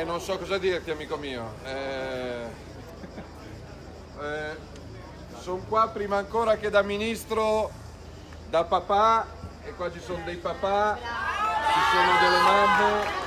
non so cosa dirti, amico mio. Sono qua prima ancora che da ministro, da papà, e qua ci sono dei papà, ci sono delle mamme,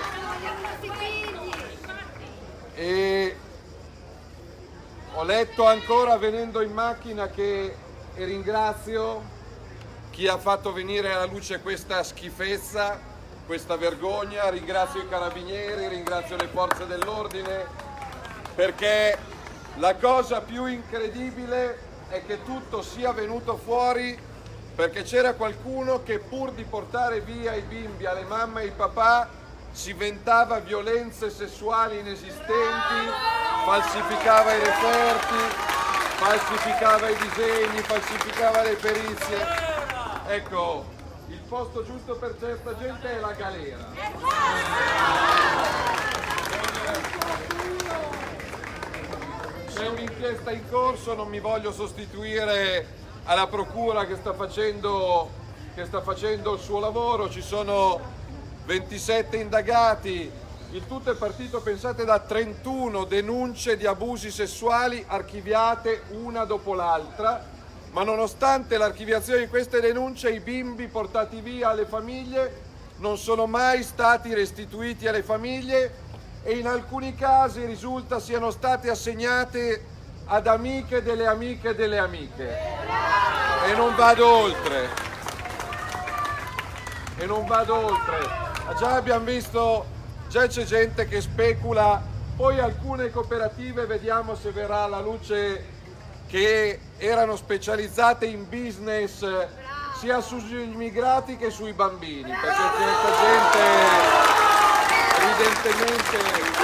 e ho letto ancora venendo in macchina e ringrazio chi ha fatto venire alla luce questa schifezza, questa vergogna, ringrazio i carabinieri, ringrazio le forze dell'ordine, perché la cosa più incredibile è che tutto sia venuto fuori perché c'era qualcuno che pur di portare via i bimbi alle mamme e ai papà si inventava violenze sessuali inesistenti, falsificava i referti, falsificava i disegni, falsificava le perizie. Ecco, il posto giusto per certa gente è la galera. C'è un'inchiesta in corso, non mi voglio sostituire alla procura che sta facendo il suo lavoro, ci sono 27 indagati, il tutto è partito, pensate, da 31 denunce di abusi sessuali archiviate una dopo l'altra, ma nonostante l'archiviazione di queste denunce i bimbi portati via alle famiglie non sono mai stati restituiti alle famiglie e in alcuni casi risulta siano state assegnate ad amiche delle amiche delle amiche. E non vado oltre. Già abbiamo visto, già c'è gente che specula, poi alcune cooperative vediamo se verrà alla luce che erano specializzate in business sia sugli immigrati che sui bambini, perché certa gente evidentemente...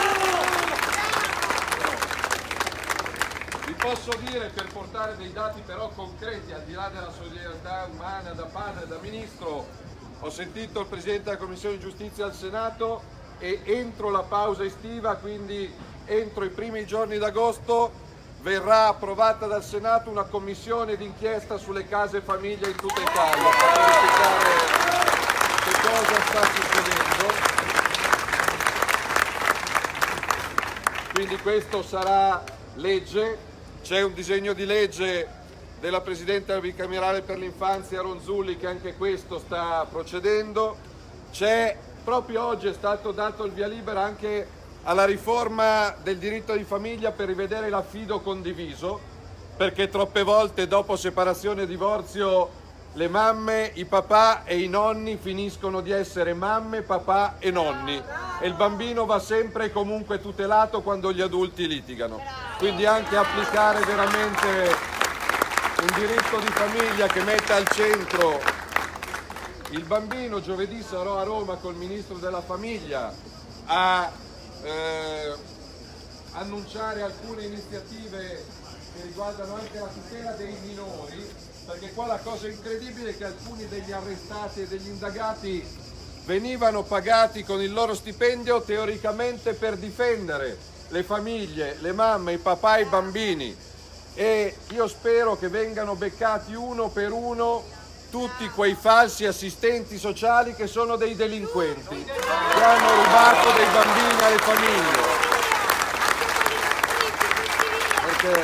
Vi posso dire, per portare dei dati però concreti, al di là della solidarietà umana da padre e da ministro, ho sentito il Presidente della Commissione Giustizia al Senato e entro la pausa estiva, quindi entro i primi giorni d'agosto, verrà approvata dal Senato una commissione d'inchiesta sulle case famiglie in tutta Italia per verificare che cosa sta succedendo. Quindi questo sarà legge, c'è un disegno di legge della Presidente della Bicamerale per l'infanzia Ronzulli che anche questo sta procedendo, proprio oggi è stato dato il via libera anche alla riforma del diritto di famiglia per rivedere l'affido condiviso, perché troppe volte dopo separazione e divorzio le mamme, i papà e i nonni finiscono di essere mamme, papà e nonni e il bambino va sempre e comunque tutelato quando gli adulti litigano. Quindi anche applicare veramente un diritto di famiglia che metta al centro il bambino. Giovedì sarò a Roma col Ministro della Famiglia a annunciare alcune iniziative che riguardano anche la tutela dei minori, perché qua la cosa incredibile è che alcuni degli arrestati e degli indagati venivano pagati con il loro stipendio teoricamente per difendere le famiglie, le mamme, i papà e i bambini, e io spero che vengano beccati uno per uno tutti quei falsi assistenti sociali che sono dei delinquenti, che hanno rubato dei bambini alle famiglie. Perché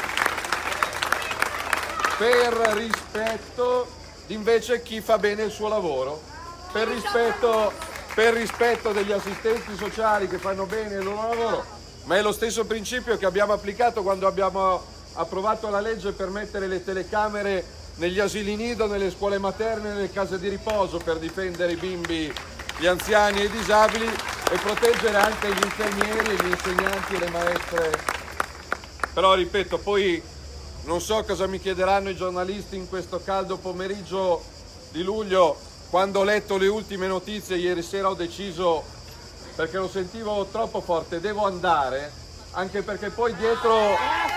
per rispetto invece chi fa bene il suo lavoro, per rispetto degli assistenti sociali che fanno bene il loro lavoro, ma è lo stesso principio che abbiamo applicato quando abbiamo approvato la legge per mettere le telecamere negli asili nido, nelle scuole materne, nelle case di riposo, per difendere i bimbi, gli anziani e i disabili e proteggere anche gli infermieri, gli insegnanti e le maestre. Però ripeto, poi non so cosa mi chiederanno i giornalisti in questo caldo pomeriggio di luglio. Quando ho letto le ultime notizie ieri sera ho deciso, perché lo sentivo troppo forte, devo andare, anche perché poi dietro...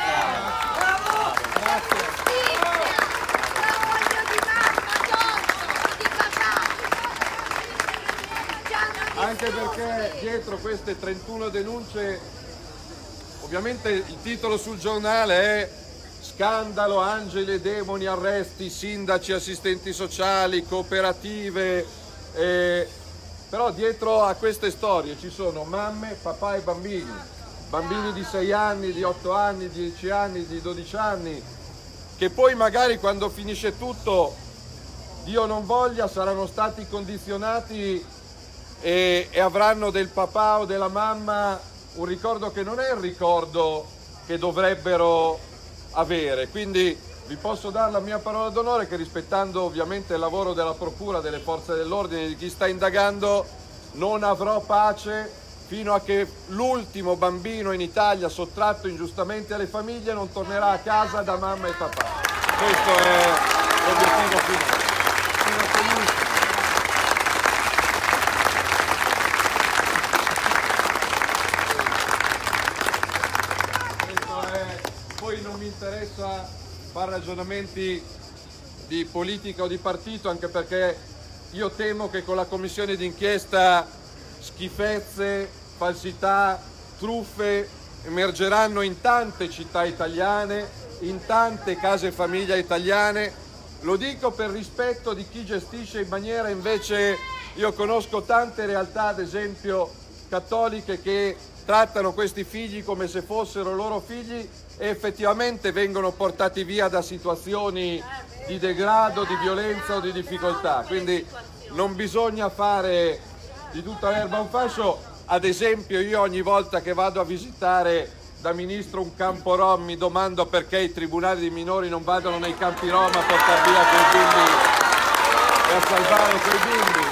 Anche perché dietro queste 31 denunce, ovviamente il titolo sul giornale è "Scandalo, angeli e demoni, arresti, sindaci, assistenti sociali, cooperative, Però dietro a queste storie ci sono mamme, papà e bambini, bambini di 6 anni, di 8 anni, di 10 anni, di 12 anni, che poi magari quando finisce tutto, Dio non voglia, saranno stati condizionati e avranno del papà o della mamma un ricordo che non è il ricordo che dovrebbero avere. Quindi vi posso dare la mia parola d'onore che, rispettando ovviamente il lavoro della procura, delle forze dell'ordine, di chi sta indagando, non avrò pace fino a che l'ultimo bambino in Italia sottratto ingiustamente alle famiglie non tornerà a casa da mamma e papà. Questo è l'obiettivo finale. Fino a che l'ultimo. Poi non mi interessa fare ragionamenti di politica o di partito, anche perché io temo che con la commissione d'inchiesta schifezze, falsità, truffe emergeranno in tante città italiane, in tante case famiglia italiane. Lo dico per rispetto di chi gestisce in maniera invece, io conosco tante realtà, ad esempio cattoliche, che trattano questi figli come se fossero loro figli e effettivamente vengono portati via da situazioni di degrado, di violenza o di difficoltà. Quindi non bisogna fare di tutta l'erba un fascio. Ad esempio, io ogni volta che vado a visitare da ministro un campo rom mi domando perché i tribunali dei minori non vadano nei campi rom a portare via quei bimbi e a salvare quei bimbi.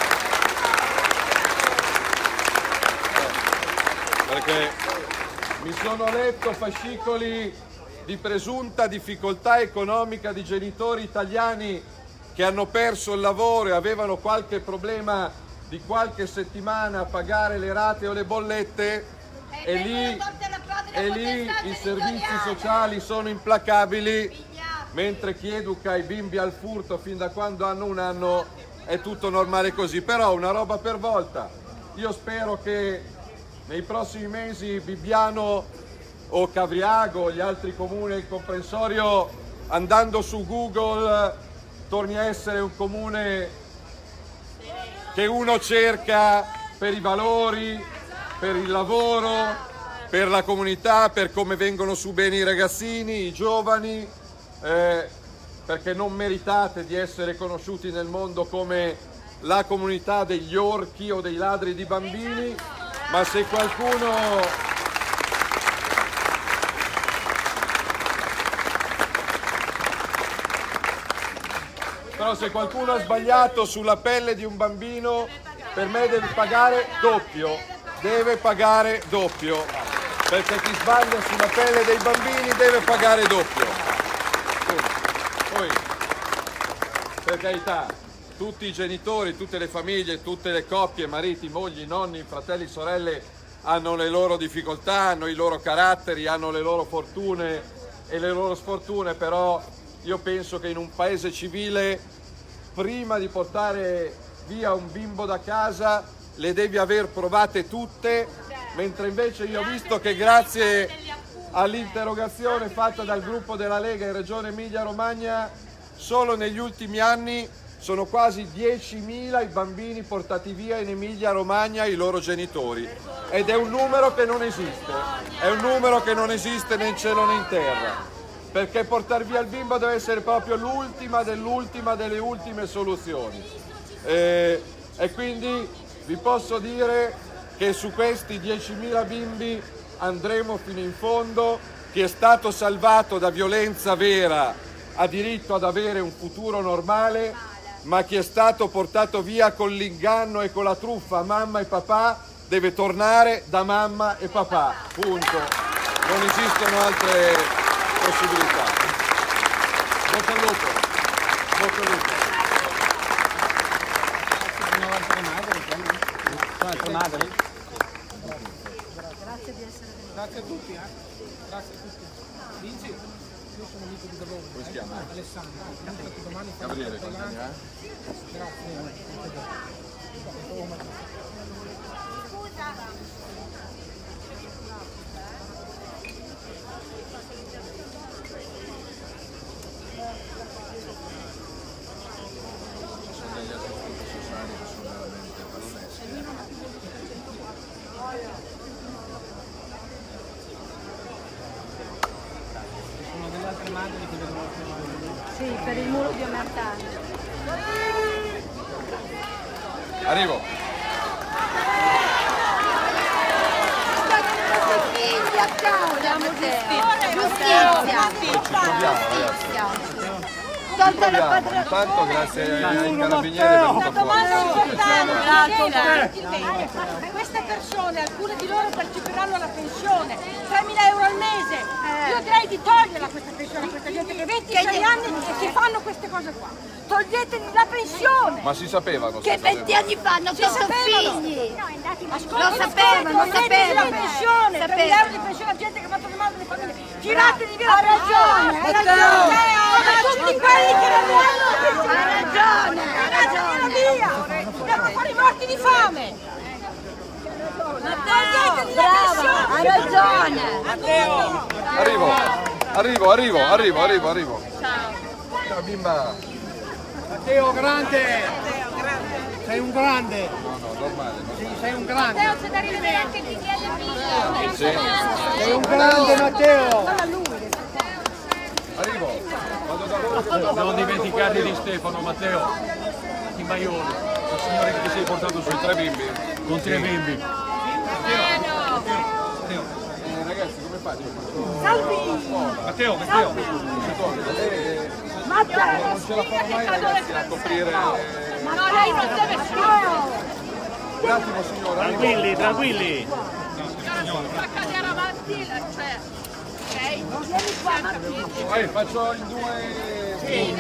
Perché mi sono letto fascicoli di presunta difficoltà economica di genitori italiani che hanno perso il lavoro e avevano qualche problema di qualche settimana a pagare le rate o le bollette, e lì i servizi sociali sono implacabili, mentre chi educa i bimbi al furto fin da quando hanno 1 anno è tutto normale così. Però una roba per volta. Io spero che nei prossimi mesi Bibbiano o Cavriago o gli altri comuni del comprensorio, andando su Google, torni a essere un comune che uno cerca per i valori, per il lavoro, per la comunità, per come vengono su bene i ragazzini, i giovani, perché non meritate di essere conosciuti nel mondo come la comunità degli orchi o dei ladri di bambini. Ma se qualcuno ha sbagliato sulla pelle di un bambino, per me deve pagare doppio, perché chi sbaglia sulla pelle dei bambini deve pagare doppio. Poi, per carità, tutti i genitori, tutte le famiglie, tutte le coppie, mariti, mogli, nonni, fratelli, sorelle hanno le loro difficoltà, hanno i loro caratteri, hanno le loro fortune e le loro sfortune, però io penso che in un paese civile, prima di portare via un bimbo da casa, le devi aver provate tutte, mentre invece io ho visto che grazie all'interrogazione fatta dal gruppo della Lega in Regione Emilia-Romagna, solo negli ultimi anni sono quasi 10.000 i bambini portati via in Emilia-Romagna ai loro genitori, ed è un numero che non esiste, né in cielo né in terra, perché portare via il bimbo deve essere proprio l'ultima dell'ultima delle ultime soluzioni. E quindi vi posso dire che su questi 10.000 bimbi andremo fino in fondo. Chi è stato salvato da violenza vera ha diritto ad avere un futuro normale, ma chi è stato portato via con l'inganno e con la truffa mamma e papà deve tornare da mamma e papà, punto. Non esistono altre possibilità. Bocca al lupo. Grazie di essere venuti. Grazie a tutti, grazie a tutti. Vinci, io sono amico di lavoro. Come si chiama? Alessandro. Domani Gabriele, quanti anni ha? Grazie. studio, Martano. Arrivo. Figli a casa, giustizia. Tolta la padrona. Intanto grazie ai carabinieri per Una domanda importante. Grazie. Queste persone, alcune di loro percepiranno la pensione, 3.000 euro al mese. Io direi di toglierla questa pensione a questa gente che 26 anni e si fanno queste cose qua. Toglietegli la pensione. Ma si sapevano? Che 20 anni fa hanno fatto figli. Ascolta, Lo sapevano, lo toglietegli la sapevano. pensione, 3.000 euro di pensione a gente che ha fatto le male delle famiglie. Tirategli via la pensione. Ha ragione. Come tutti quelli che non hanno la pensione. Ha ragione, ha ragione. Via. Andiamo a fare i morti di fame. Toglietegli la pensione. Ha ragione. Arrivo. Ciao bimba. Matteo, grande! Sei un grande! No, normale. Sì, sei un grande! C'è da rivedere anche il DDL Sì. Sei un grande, Matteo! Arrivo. Vado da loro. Non dimenticate di Stefano, Matteo, di Maione, il signore che ti sei portato sui 3 bimbi. Con 3 bimbi. Ragazzi, come faccio? Matteo. Non ce la farò mai ragazzi a coprire. Ma no, lei non deve Un attimo signora. Tranquilli. fa cadere avanti, cioè, ok? Faccio in due. Sì,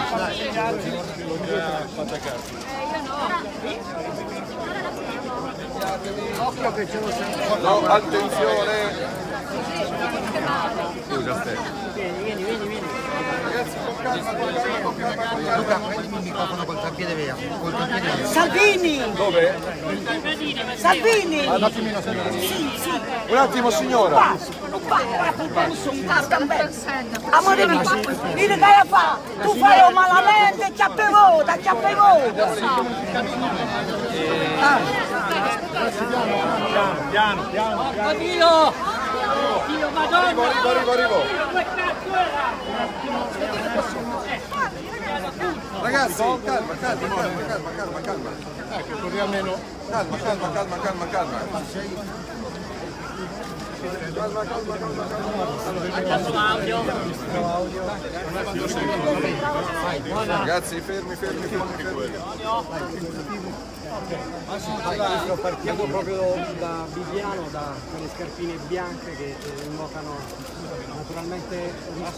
Occhio che ce lo sento! No, attenzione. Scusa Stefano. Vieni! Ragazzi, con calma. Luca, prendimi il microfono col treppiede via. Salvini! Dove? Salvini! Un attimino signora. Un attimo signora. Amore mio, dite che fa? Tu fai malamente, chiappevuta! Piano. Oddio! Dio, Madonna! Arrivo. Ragazzi, calma. Ecco, così almeno. Calma. Ragazzi, fermi. Partiamo proprio da Bibiano, da quelle scarpine bianche che invocano naturalmente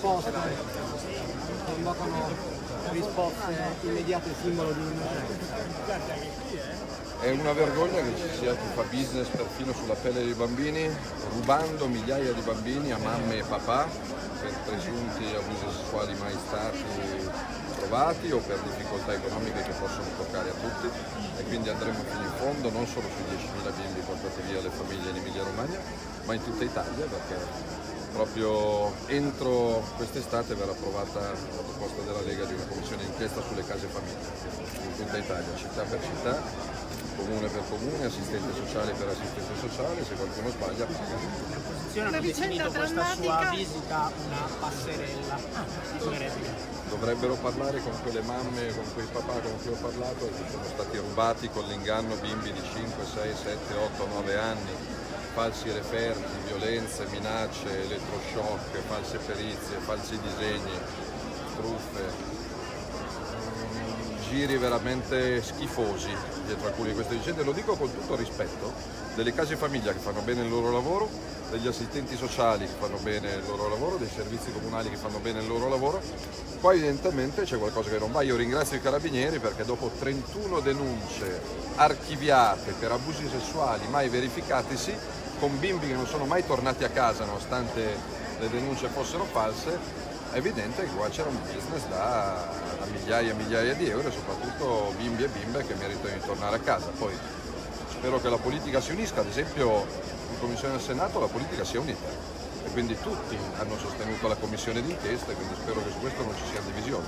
risposte immediate, simbolo di un'innocenza. È una vergogna che ci sia chi fa business perfino sulla pelle dei bambini, rubando migliaia di bambini a mamme e papà per presunti abusi sessuali mai stati provati o per difficoltà economiche che possono toccare a tutti, e quindi andremo fino in fondo non solo sui 10.000 bimbi portati via alle famiglie in Emilia Romagna, ma in tutta Italia, perché proprio entro quest'estate verrà approvata la proposta della Lega di una commissione d'inchiesta sulle case famiglie in tutta Italia, città per città, comune per comune, assistente sociale per assistente sociale, se qualcuno sbaglia paga. Hanno definito questa sua visita una passerella. Dovrebbero parlare con quelle mamme, con quei papà con cui ho parlato, che sono stati rubati con l'inganno bimbi di 5, 6, 7, 8, 9 anni, falsi referti, violenze, minacce, elettroshock, false perizie, falsi disegni, truffe. Giri veramente schifosi dietro alcune di queste vicende, lo dico con tutto rispetto delle case famiglia che fanno bene il loro lavoro, degli assistenti sociali che fanno bene il loro lavoro, dei servizi comunali che fanno bene il loro lavoro. Poi evidentemente c'è qualcosa che non va. Io ringrazio i carabinieri perché dopo 31 denunce archiviate per abusi sessuali mai verificatisi, con bimbi che non sono mai tornati a casa nonostante le denunce fossero false, è evidente che qua c'era un business da migliaia e migliaia di euro, e soprattutto bimbi e bimbe che meritano di tornare a casa. Poi spero che la politica si unisca, ad esempio in Commissione del Senato la politica sia unita e quindi tutti hanno sostenuto la commissione d'inchiesta, quindi spero che su questo non ci siano divisioni.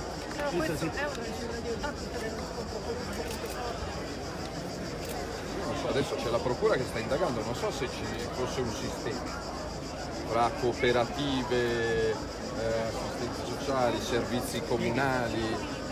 Non so, adesso c'è la procura che sta indagando, non so se ci fosse un sistema tra cooperative, assistenti sociali, servizi comunali,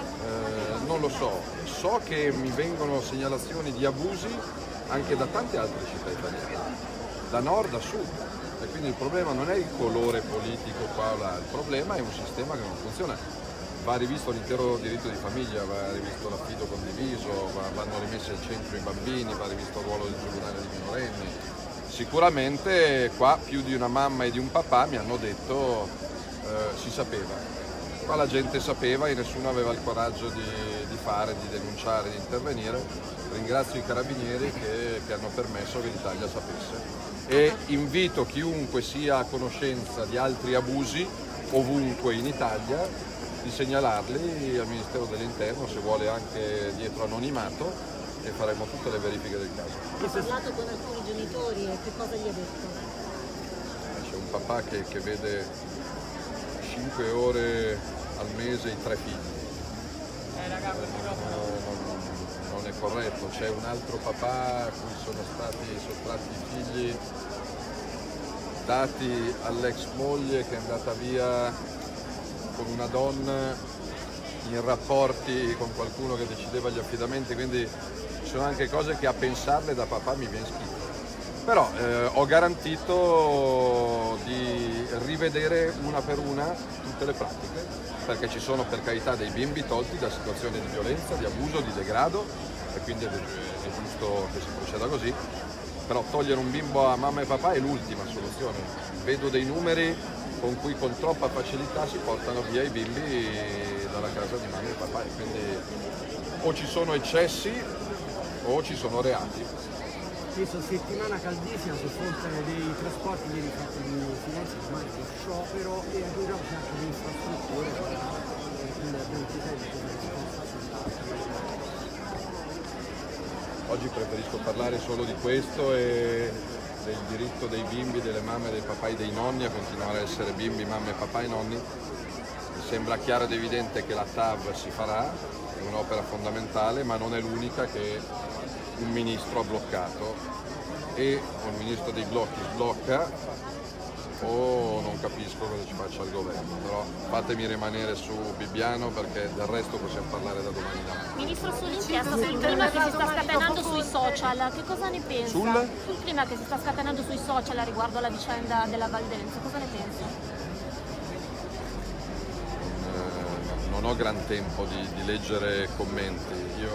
non lo so, so che mi vengono segnalazioni di abusi anche da tante altre città italiane, da nord a sud, e quindi il problema non è il colore politico qua o là, il problema è un sistema che non funziona. Va rivisto l'intero diritto di famiglia, va rivisto l'affido condiviso, vanno rimessi al centro i bambini, va rivisto il ruolo del tribunale di minorenni. Sicuramente qua più di una mamma e di un papà mi hanno detto si sapeva, qua la gente sapeva e nessuno aveva il coraggio di fare, di denunciare, di intervenire. Ringrazio i carabinieri che hanno permesso che l'Italia sapesse e invito chiunque sia a conoscenza di altri abusi ovunque in Italia di segnalarli al Ministero dell'Interno, se vuole anche dietro anonimato, e faremo tutte le verifiche del caso. Ha parlato con alcuni genitori e che cosa gli ha detto? C'è un papà che vede 5 ore al mese i 3 figli. Non è corretto. C'è un altro papà a cui sono stati sottratti i figli dati all'ex moglie che è andata via con una donna in rapporti con qualcuno che decideva gli affidamenti, quindi ci sono anche cose che a pensarle da papà mi viene schifo. Però ho garantito di rivedere una per una tutte le pratiche, perché ci sono per carità dei bimbi tolti da situazioni di violenza, di abuso, di degrado, e quindi è giusto che si proceda così. Però togliere un bimbo a mamma e papà è l'ultima soluzione. Vedo dei numeri con cui con troppa facilità si portano via i bimbi dalla casa di mamma e papà, e quindi o ci sono eccessi o ci sono reati. Questa settimana caldissima sul fronte dei trasporti, ieri fatto di Firenze, ormai lo sciopero, e aggiungiamo anche le infrastrutture, il 26 di Oggi preferisco parlare solo di questo e del diritto dei bimbi, delle mamme, dei papà e dei nonni a continuare a essere bimbi, mamme, papà e nonni. Mi sembra chiaro ed evidente che la TAV si farà, è un'opera fondamentale, ma non è l'unica che un ministro ha bloccato, e o il ministro dei blocchi sblocca o non capisco cosa ci faccia il governo, però fatemi rimanere su Bibbiano perché del resto possiamo parlare da domani da mattina. Ministro, sull'inchiesta, sul clima che si sta scatenando sui social, che cosa ne pensa? Sul clima che si sta scatenando sui social riguardo alla vicenda della Valdenza, cosa ne pensa? Non ho gran tempo di leggere commenti.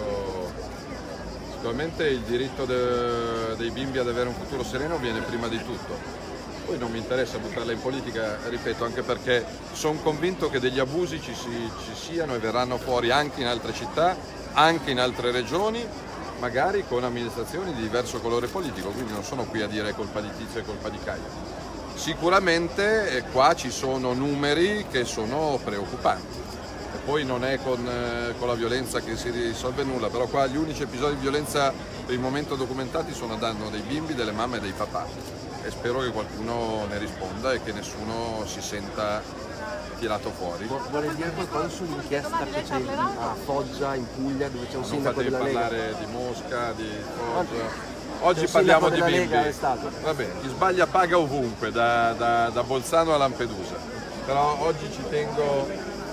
Sicuramente il diritto dei bimbi ad avere un futuro sereno viene prima di tutto. Poi non mi interessa buttarla in politica, ripeto, anche perché sono convinto che degli abusi ci siano e verranno fuori anche in altre città, anche in altre regioni, magari con amministrazioni di diverso colore politico, quindi non sono qui a dire colpa di Tizio e colpa di Caio. Sicuramente qua ci sono numeri che sono preoccupanti. E poi non è con la violenza che si risolve nulla, però qua gli unici episodi di violenza per il momento documentati sono a danno dei bimbi, delle mamme e dei papà. E spero che qualcuno ne risponda e che nessuno si senta tirato fuori. Vuole dire qualcosa sull'inchiesta che c'è a Foggia, in Puglia, dove c'è un sindaco della Lega? Non fatemi parlare di Mosca, di Foggia. Oggi parliamo di bimbi. Vabbè, chi sbaglia paga ovunque, da Bolzano a Lampedusa. Però oggi ci tengo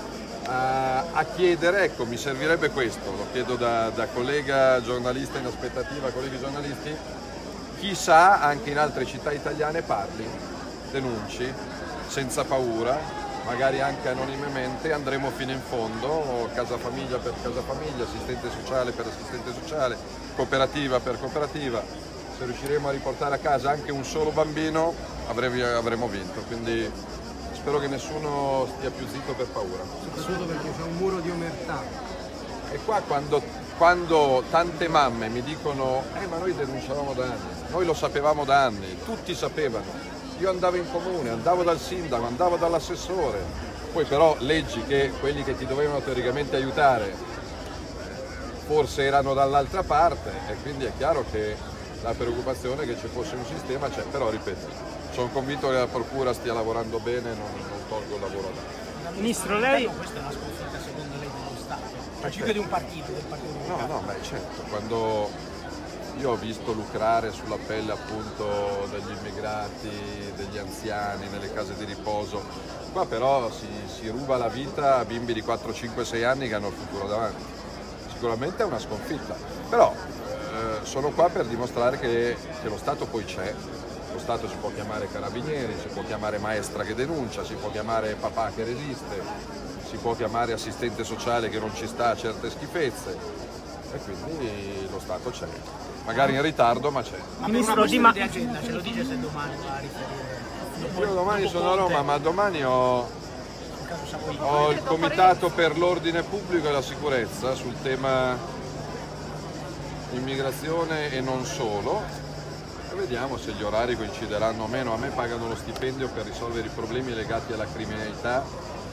a chiedere, ecco, mi servirebbe questo, lo chiedo da collega giornalista in aspettativa, colleghi giornalisti, chissà anche in altre città italiane parli, denunci, senza paura, magari anche anonimamente, andremo fino in fondo, casa famiglia per casa famiglia, assistente sociale per assistente sociale, cooperativa per cooperativa. Se riusciremo a riportare a casa anche un solo bambino avremo vinto, quindi spero che nessuno stia più zitto per paura. Soprattutto perché c'è un muro di omertà. E qua quando tante mamme mi dicono ma noi denunciavamo da anni, noi lo sapevamo da anni, tutti sapevano, io andavo in comune, andavo dal sindaco, andavo dall'assessore, poi però leggi che quelli che ti dovevano teoricamente aiutare forse erano dall'altra parte, e quindi è chiaro che la preoccupazione che ci fosse un sistema c'è, però ripeto, sono convinto che la procura stia lavorando bene, non tolgo il lavoro ad altri. Ministro, lei... Questa è una sconfitta secondo lei dello Stato, principio di un partito, del Partito Democratico. No, certo, quando io ho visto lucrare sulla pelle appunto degli immigrati, degli anziani, nelle case di riposo, qua però si ruba la vita a bimbi di 4, 5, 6 anni che hanno il futuro davanti. sicuramente è una sconfitta, però sono qua per dimostrare che lo Stato poi c'è. Lo Stato si può chiamare carabinieri, si può chiamare maestra che denuncia, si può chiamare papà che resiste, si può chiamare assistente sociale che non ci sta a certe schifezze, e quindi lo Stato c'è, magari in ritardo, ma c'è. Ministro, di agenda, ce lo dice se domani va a riferire? Io domani sono a Roma, ma domani ho il Comitato per l'Ordine Pubblico e la Sicurezza sul tema immigrazione e non solo. Vediamo se gli orari coincideranno o meno. A me pagano lo stipendio per risolvere i problemi legati alla criminalità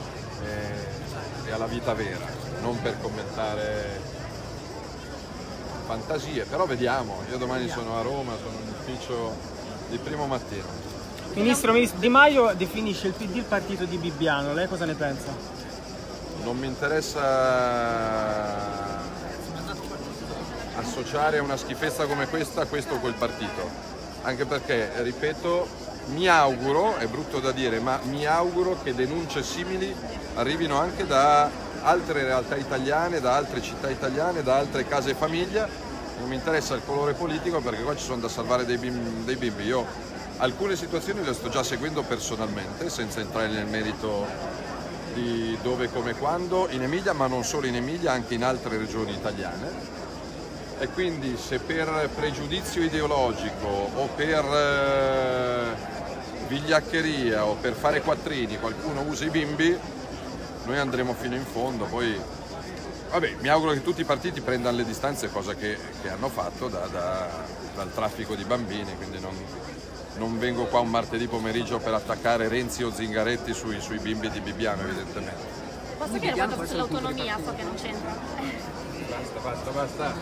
e alla vita vera, non per commentare fantasie, però vediamo. Io domani sono a Roma, sono in ufficio di primo mattino. Ministro, Di Maio definisce il PD il partito di Bibbiano, lei cosa ne pensa? Non mi interessa associare a una schifezza come questa questo o quel partito, anche perché, ripeto, mi auguro, è brutto da dire, ma mi auguro che denunce simili arrivino anche da altre realtà italiane, da altre città italiane, da altre case famiglia. Non mi interessa il colore politico, perché qua ci sono da salvare dei bimbi. Io alcune situazioni le sto già seguendo personalmente, senza entrare nel merito di dove, come, quando, in Emilia, ma non solo in Emilia, anche in altre regioni italiane. E quindi se per pregiudizio ideologico o per vigliaccheria o per fare quattrini qualcuno usa i bimbi, noi andremo fino in fondo. Poi vabbè, mi auguro che tutti i partiti prendano le distanze, cosa che hanno fatto dal traffico di bambini, quindi non vengo qua un martedì pomeriggio per attaccare Renzi o Zingaretti sui bimbi di Bibbiano, evidentemente. Posso chiedere quanto fosse l'autonomia? So che non c'entra. Basta.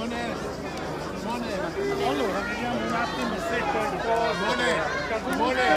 Allora, vediamo un attimo se